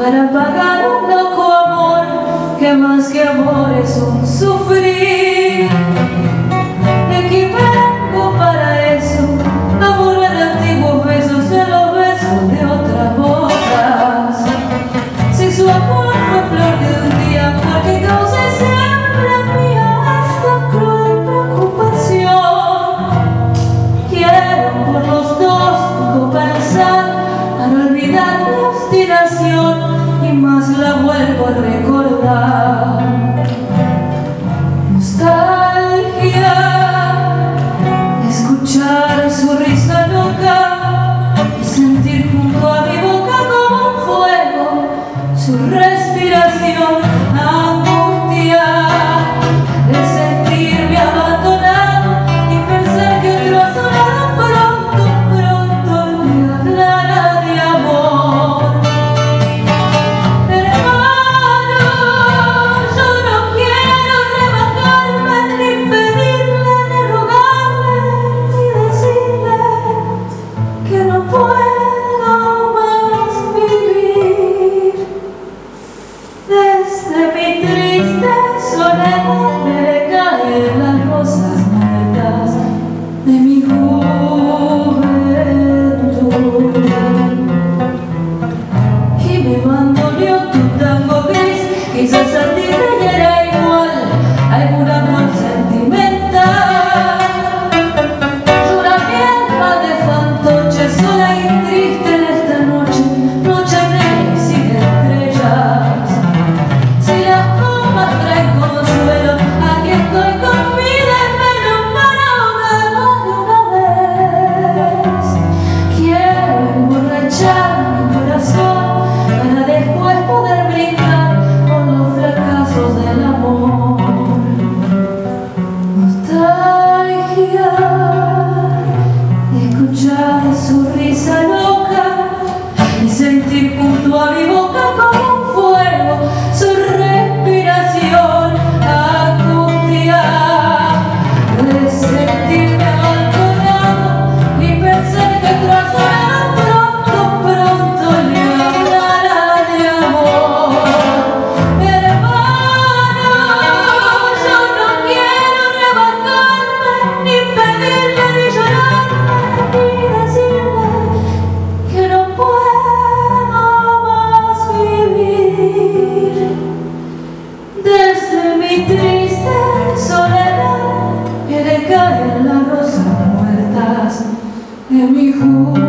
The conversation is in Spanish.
para pagar un loco amor que más que amor es un sufrir. Equiparango para eso, no borrar antiguos besos de los besos de otras bocas. Si su amor fue flor de un día, porque cause siempre mía esta cruel preocupación. Quiero por los dos compensar para olvidar la obstinación y más la vuelvo a recordar. Nostalgia, escuchar su risa loca y sentir junto a mi boca como un fuego su respiración. Angustia de sentirme abandonado y pensar que otro a su lado pronto me hablará de amor. Hermano, yo no quiero rebajarme, ni pedirle, ni rogarle, ni decirle que no puedo más vivir. Desde mi triste soledad me caen las rosas muertas de mi juventud y me bandoneó tu tango gris. Quizás a ti te era igual algún amor sentimental. Llora mi alma de fantoche, sola y triste en esta noche, noche negra y sin estrellas. Si las copas traen consuelo, aquí estoy con mi desvelo para ahogarme de una vez. Quiero emborrachar mi corazón para después poder brindar con los fracasos del amor. Nostalgia, escuchar su risa loca y sentir junto a mi boca como un fuego su respiración. Angustia de sentirme abandonado y pensar que tras pronto le hablará de amor. Hermano, yo no quiero rebajarme, ni pedirle, ni llorarle, ni decirle que no puedo más vivir. Desde mi triste soledad que le caen las rosas muertas de mi juventud.